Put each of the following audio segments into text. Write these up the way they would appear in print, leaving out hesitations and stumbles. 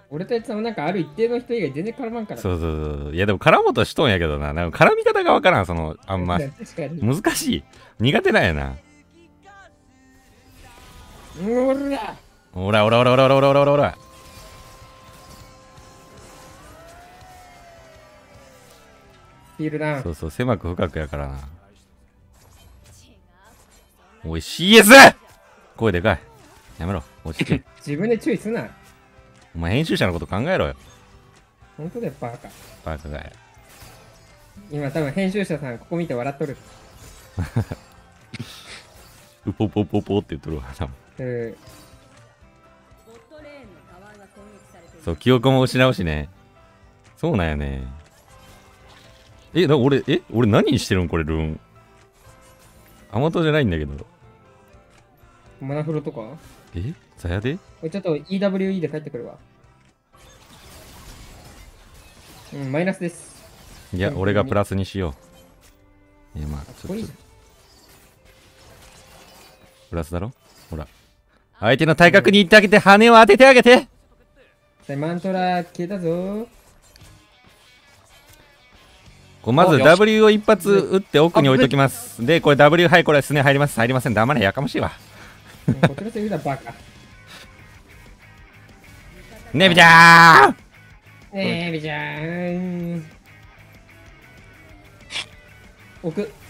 俺とやつもなんかある一定の人以外全然絡まんから。 そうそうそう。いやでも絡もうとしとんやけどな。なんか絡み方がわからん、あんま。 確かに。 難しい。苦手なんやな。 おらおらおらおらおらおらおらおらおら。 フィールダウン。 そうそう、狭く深くやからな。おい、CS！ 声でかい。やめろ、落ち着け。 自分で注意すな。 お前編集者のこと考えろよ。 本当だよ、バカ。 バカがい。 今多分編集者さんここ見て笑っとる。 うぽぽぽぽって言っとるわ。多分そう、記憶も失うしね。そうなんやね。俺何してるんこれ、ルーン。アマトじゃないんだけど。 マナフロとかザヤでちょっと EWE で帰ってくるわ。うん、マイナスです。 いや、俺がプラスにしよう。いや、まあ、ちょっと。プラスだろほら。相手の体格に行ってあげて、羽を当ててあげて。 マントラ消えたぞ。 まず W を一発打って奥に置いときます。で、これ W、はい、これすね入ります。入りません。黙れ、やかましいわ。 こっちのセリフだ、バカ。 ねびちゃーねびちゃーん。置く。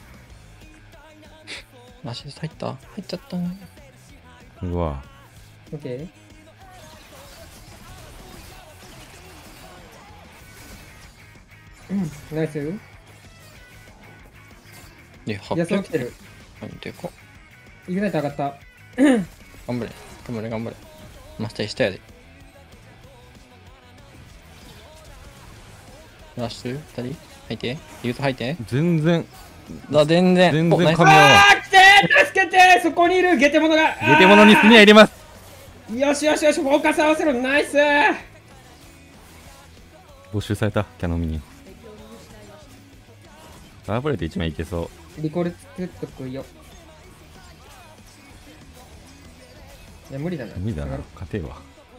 マジで入っちゃったね。 うわ。 オッケー。ナイス。 で、 いや、そう来てる。 でか。 イグナイト上がった。 頑張れ。頑張れ、頑張れ。マスターしたやで。ラッシュ2人入って。言うと入って。 全然全然噛み合わん。 来て助けてそこにいるゲテモノがゲテモノにすね入れます。 よしよしよし、フォーカス合わせろ。ナイス。 募集された、キャノンミニ。パワープレート1枚いけそう。 リコール作っとくよ。いや、無理だな。 無理だな、勝てえわ。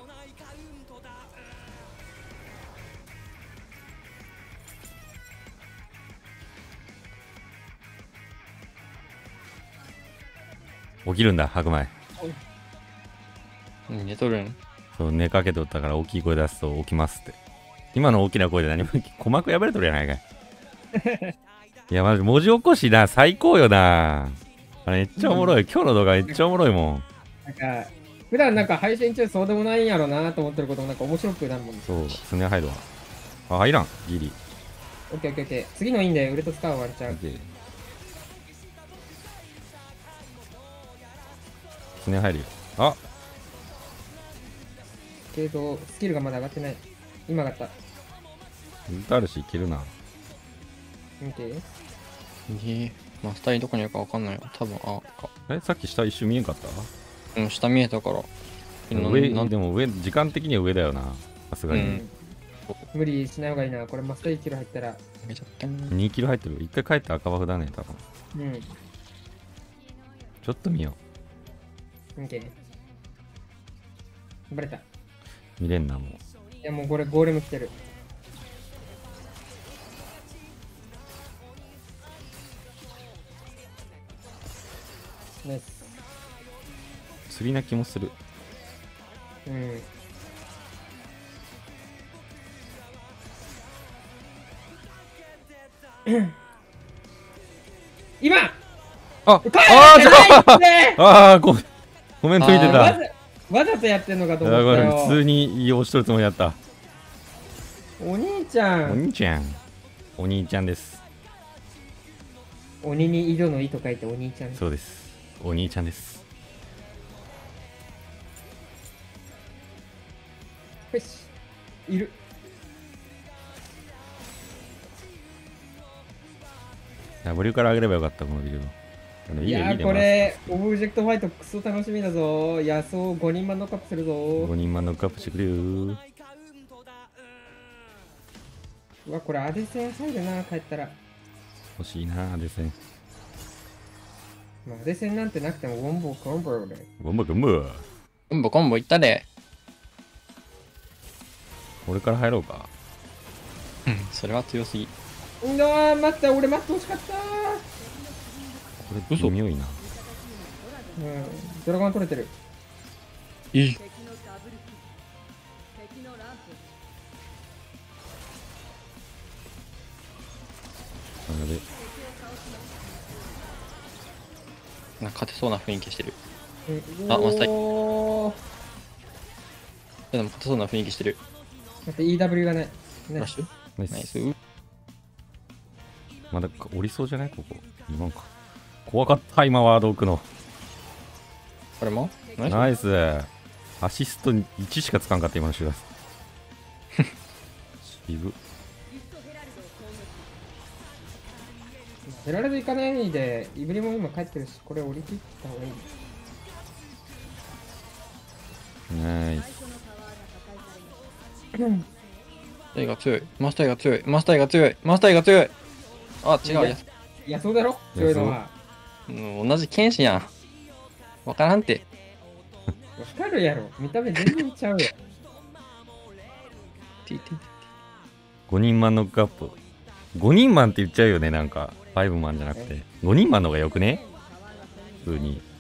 起きるんだ、白米。 寝とるん。 そう、寝かけとったから大きい声出すと起きますって。今の大きな声で何も鼓膜破れとるやないかい。いや、まじ文字起こしな、最高よな。あれめっちゃおもろい。今日の動画めっちゃおもろいもん。 なんか、普段なんか配信中そうでもないんやろなと思ってることもなんか面白くなるもんね。 そう、すね入るわ。あ、入らん、ギリ。 オッケーオッケーオッケー。次のいいんで、俺と使うワンチャン。 すね入るよ。あけど、スキルがまだ上がってない。今上がった。 歌あるし、いけるな。 見て。 マスターどこにいるかわかんないよ。多分、か。 さっき下一瞬見えんかった？ うん、下見えたから。 上、でも上、時間的には上だよな。さすがに。 無理しない方がいいな。これマスター1キロ入ったら。 2キロ入ってる。一回帰って赤バフだね、多分。ちょっと見よう。見て。バレた。 見れんな、もう。 いや、もうこれゴーレム来てる。ナイス。 釣りな気もする。 今ああ、コメント見てた。 わざとやってんのかと思ったよ。 普通に押しとるつもりだった。 お兄ちゃん。 お兄ちゃん。お兄ちゃんです。 鬼に井戸の井と書いてお兄ちゃん。 そうです。お兄ちゃんです。 よし。いる。 W から上げればよかった、このビルド。 いやー、これ、オブジェクトファイトクソ楽しみだぞ。野草5人満ノックアップするぞ。 5人満ノックアップしてくれよー。 うわ、これアデセン入るな、帰ったら。 欲しいな、アデセン。 まあ、アデセンなんてなくても、ウォンボコンボで。 ウォンボコンボ。 コンボいったで。 俺から入ろうか。 それは強すぎ。 うわー、待った、俺待ってほしかったー。 これ微妙いな。 ドラゴン取れてる。 いい。 なのでなんか勝てそうな雰囲気してる。 あ、 マスターおー。 でも勝てそうな雰囲気してる。 待って、EW がない。ねラッシュナイナイス。 ス。まだ降りそうじゃないここ。今か。怖かった今ワード置くの。 これもナイス。 ナイス。アシスト1しかつかんかった今のシュラス。渋。 ヘラルド行かないで、イブリも今帰ってるし、これ降り切った方がいい。 ナイス。 マスタイが強い。マスタイが強い。マスタイが強い。マスタイが強い。あ、違うや。 いや、そうだろ強いのは。 同じ剣士やん。わからんて。 わかるやろ。見た目全然ちゃうよ。 5人マンノックアップ。5人マンって言っちゃうよね、なんか。5マンじゃなくて。5人マンの方がよくね普通に。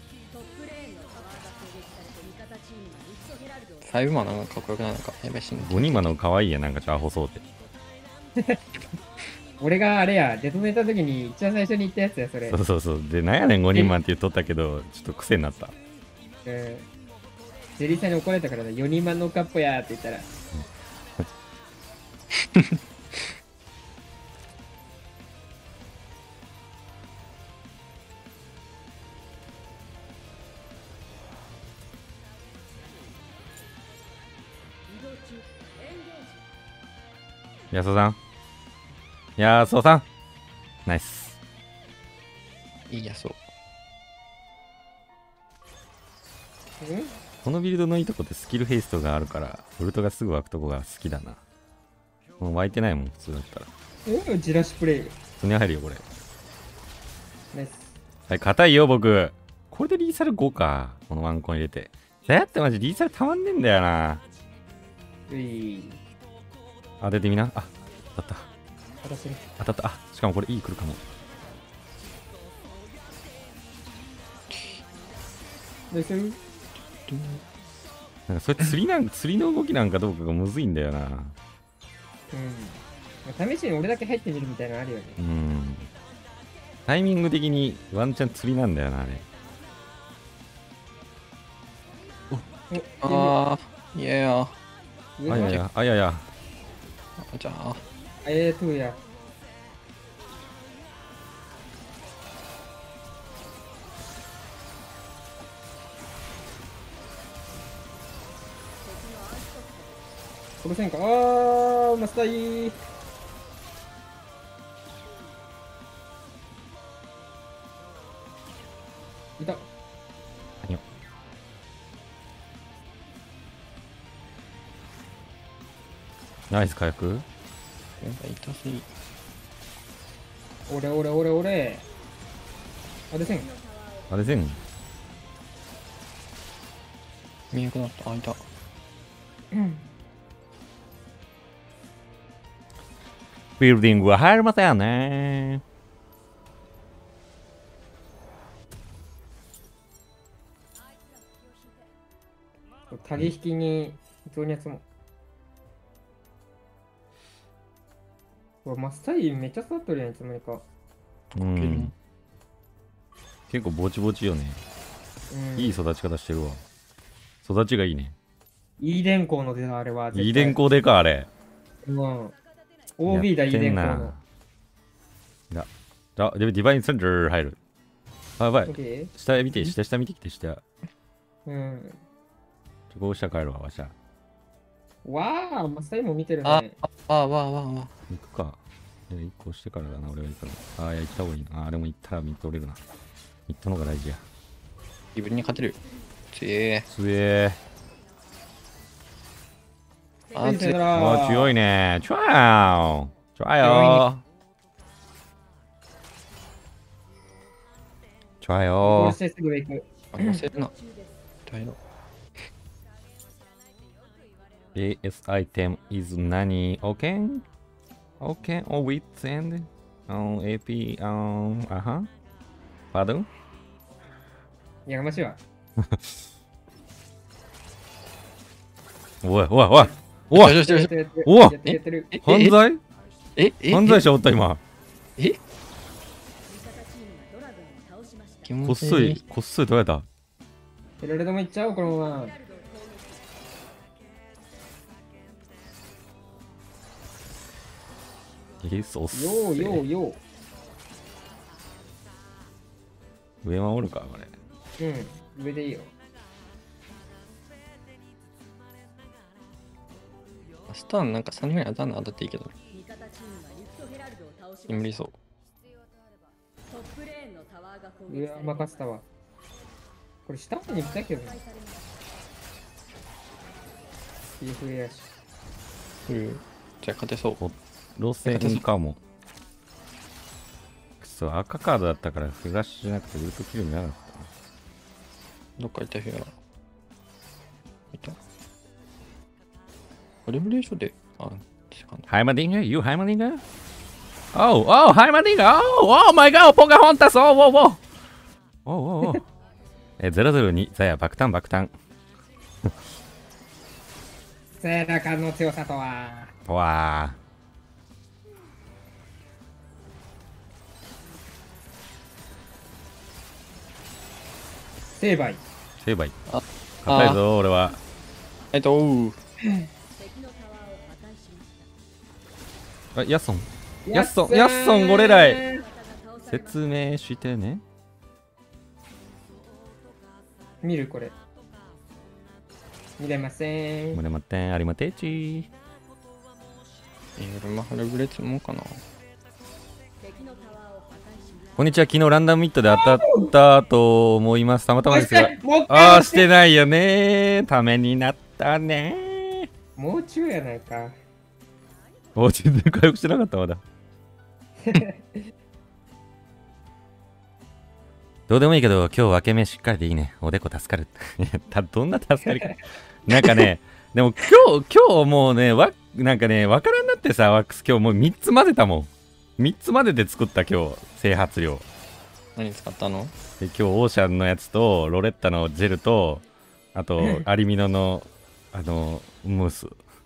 5マンなんかかっこよくないのか。やばいしん。 5人マンの方が可愛いやん、なんかチャーホそうで。 俺があれや、デトネた時に一番最初に言ったやつや、それ。 そうそうそう。で、なんやねん5人マンって言っとったけど、ちょっと癖になった。 ジェリーさんに怒られたからだ、4人マンのカップやーって言ったら。 安尾さん。安尾さん。ナイス。 いいや、そう。 このビルドのいいとこってスキルヘイストがあるから、ウルトがすぐ湧くとこが好きだな。もう湧いてないもん、普通だったら。 ジラシプレイ。 普通に入るよ、これ。 ナイス。 はい、硬いよ、僕。これでリーサル5か。このワンコン入れて。だやってマジリーサルたまんねえんだよな。 うい。 当ててみな。あ、当たった。 私に。 当たった。あ、しかもこれいい来るかも。 ナイス。 なんかそれ釣りの動きなんかどうかがむずいんだよな。 試しに俺だけ入ってみるみたいなのあるよね。 タイミング的にワンチャン釣りなんだよな、あれ。 ああ、いやや。 あやや、あやや。 じゃあ、 トゥーや。殺せんか。マスターいい。いた。 ナイス火薬。 やばい、痛すぎ。 俺。あれせん。 あれ全見えなくなった。あ、いた。 ビルディングは入りませんね。 タギ引きに情熱も。マスターめっちゃ触っとるやん、いつの間にか。 結構ぼちぼちよね。いい育ち方してるわ。育ちがいいね。 イーデン校のであれは。 イーデン校でか、あれ。 OB だ、イーデン校の。 で、ディバインセンター入る。やばい。下見て、下見てきて、下。こう下帰るわ、わしゃ。 わあ、マスターも見てるね。 わ。 行くか。一個してからだな、俺が行くの。いや、行った方がいいな。でも行ったら見とれるな。行ったのが大事や。 イブリに勝てる。強え。 強え。 強い。 強いね。ちょよ。ちょよ。ちょよ。 すぐ行く。 忘れるな。大の。 AS item is 何 ?OK? OK? Oh, width and AP? Pardon? やがましいわ。 おいおいおいおいよしよしよし。 おわやってる。 犯罪え犯罪者おった今。 気持ちいいこっそり、こっそり取られた。 ヘラルドもいっちゃおう、このまま。 そうっす。 ようようよ上守るか、これ。 う。うん、上でいいよ。 スターンなんか3人ぐらい当たんの当たっていいけど。無理そう。 上は任せたわ。これ下に行きたいけどね。インフレやし。 じゃあ勝てそう。 路線かも。くそ、赤カードだったからフラッシュじゃなくてウルトキルにならなかったな。 どっかいた部屋。いた。レブレーションで、 ハイマディング ?You ハイマディング ?Oh, ハイマディング Oh my god! ポカホンタス Oh! 002、ザヤ、爆弾。 セーラカンの強さとは。 わ成敗。 成敗。 あ硬いぞ、俺は。あ、ヤッソン、ゴレライ。説明してね。 見るこれ。見れません。 もれまってん、ありまてち。 マハレブレツもかな。 こんにちは、昨日ランダムミットで当たったと思います。たまたまですが。ああ、してないよね。ためになったね。 もう中やないか。 お、全然回復してなかった、まだ。どうでもいいけど、今日分け目しっかりでいいね。おでこ助かる。どんな助かりか。なんかね、でも今日もうね、なんかね、わからんなってさ、ワックス今日もう3つ混ぜたもん。3つ混ぜて作った今日、整髪量。 何使ったの？ で、今日オーシャンのやつと、ロレッタのジェルと、あと、アリミノの、ムース。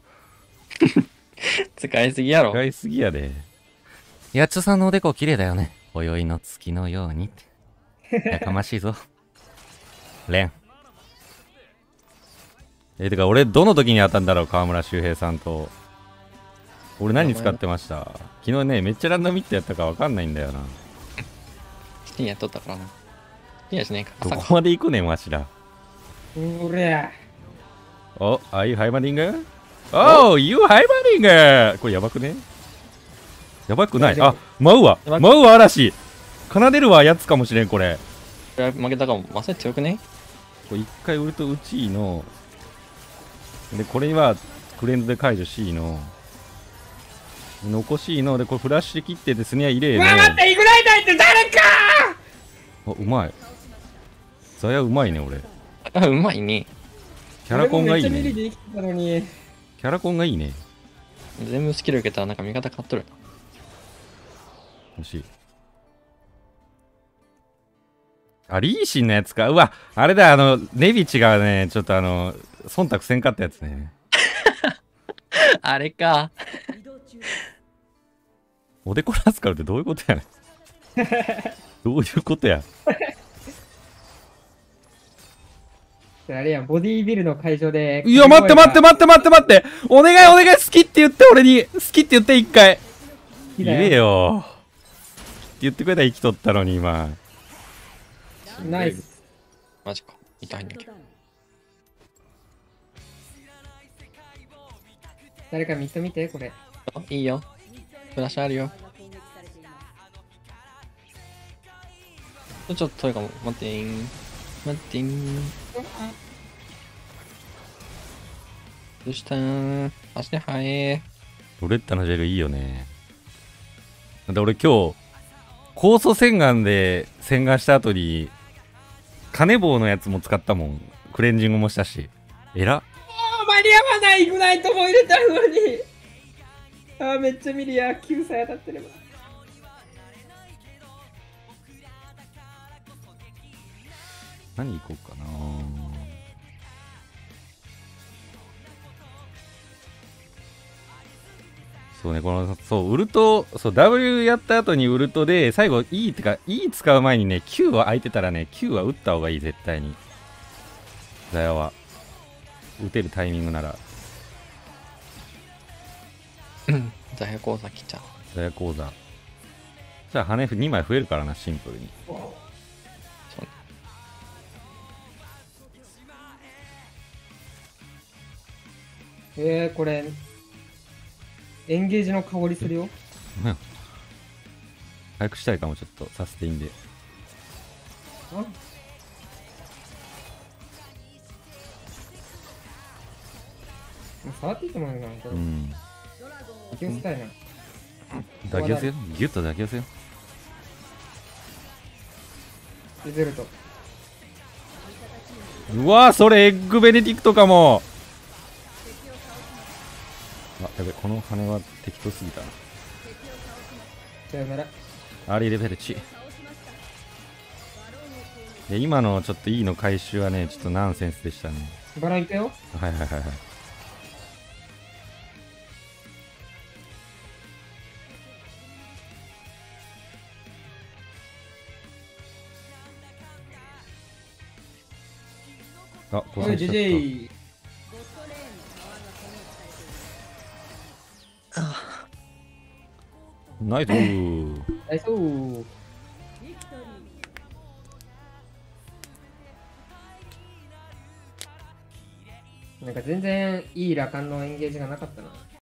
使いすぎやろ。 使いすぎやで。やっちょさんのおでこ綺麗だよね。今宵の月のようにって。やかましいぞ。レン。てか俺どの時に当たんだろう、川村修平さんと。俺何使ってました？昨日ね、めっちゃランダムミットやったかわかんないんだよな。 好きにやっとったからな。好きやしねえか。 どこまで行くねん、わしら。 うれお、あいうハイマディング？おう、You ハイマディング！これやばくね？やばくない？あ、舞うわ嵐！奏でるわやつかもしれん、これ。 これ負けたかも。まさに強くね？ これ一回ウルトうちの。で、これはクレンズで解除しの。残しので、これフラッシュ切ってですね、入れの。 待って、イグライターって誰か！ あ、うまい。ザヤうまいね、俺。 あ、うまいね。 キャラコンがいいね。 俺もめっちゃミリで生きてたのに。 キャラコンがいいね。 全部スキル受けたらなんか味方買っとる。 欲しい。あ、リーシンのやつか。うわ、あれだ、ネビチがね、ちょっと忖度せんかったやつね。 あれか。 おでこラスカルってどういうことやねん。どういうことや。 あれやん、ボディービルの会場で。 いや、待ってお願い好きって言って俺に。好きって言って一回。言えよ。って言ってくれたら生きとったのに今。 ナイス。 マジか。痛いんだけど。 誰かミッド見て、これ。 いいよ。フラッシュあるよ。ちょっと遠いかも。待ってーん。どうしたーん。足で速え。 ロレッタのジェルいいよね。で俺今日、酵素洗顔で洗顔した後に、カネ棒のやつも使ったもん。クレンジングもしたし。えら？ お前間に合わない。イグナイトも入れたのに。あー、めっちゃミリア。9歳当たってれば。 何行こうかな。そうね、この、そう、ウルト、そう、W やった後にウルトで、最後 E ってか、E 使う前にね、Q は空いてたらね、Q は打った方がいい、絶対に。ザヤは。打てるタイミングなら。 ザヤ講座来ちゃう。 ザヤ講座。じゃあ羽2枚増えるからな、シンプルに。 これ、エンゲージの香りするよ。 うん早くしたいかも、ちょっと、サステインで。 あ、触っていってもらえるかな、これ。 うん。 気をつけたいな。 抱き寄せよ。ギュッと抱き寄せよ。 リゼルト。 うわー、それエッグベネディクトかも。あ、やべ、この羽は適当すぎたな。 さよなら。 アーリーレベル1。いや、今のちょっと E の回収はね、ちょっとナンセンスでしたね。 バラン行くよ。 はいはいはいはい。あ、 おい、ジェジェイ。 ナイスー。 ナイスー。なんか全然いい羅漢のエンゲージがなかったな。